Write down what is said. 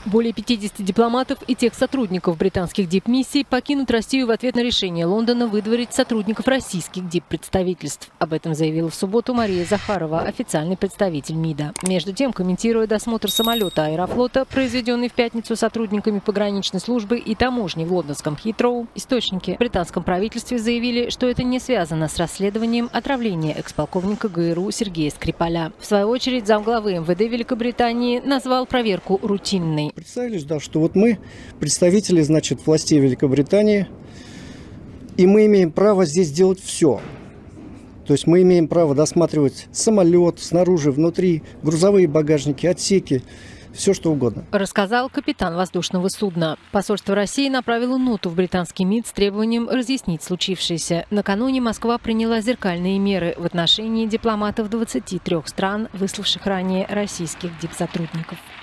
Более 50 дипломатов и тех сотрудников британских дипмиссий покинут Россию в ответ на решение Лондона выдворить сотрудников российских диппредставительств. Об этом заявила в субботу Мария Захарова, официальный представитель МИДа. Между тем, комментируя досмотр самолета Аэрофлота, произведенный в пятницу сотрудниками пограничной службы и таможни в лондонском Хитроу, источники в британском правительстве заявили, что это не связано с расследованием отравления экс-полковника ГРУ Сергея Скрипаля. В свою очередь, замглавы МВД Великобритании назвал проверку рутинной. Представились, да, что вот мы представители, значит, властей Великобритании, и мы имеем право здесь делать все. То есть мы имеем право досматривать самолет, снаружи, внутри, грузовые багажники, отсеки, все что угодно. Рассказал капитан воздушного судна. Посольство России направило ноту в британский МИД с требованием разъяснить случившееся. Накануне Москва приняла зеркальные меры в отношении дипломатов 23 стран, выславших ранее российских дипсотрудников.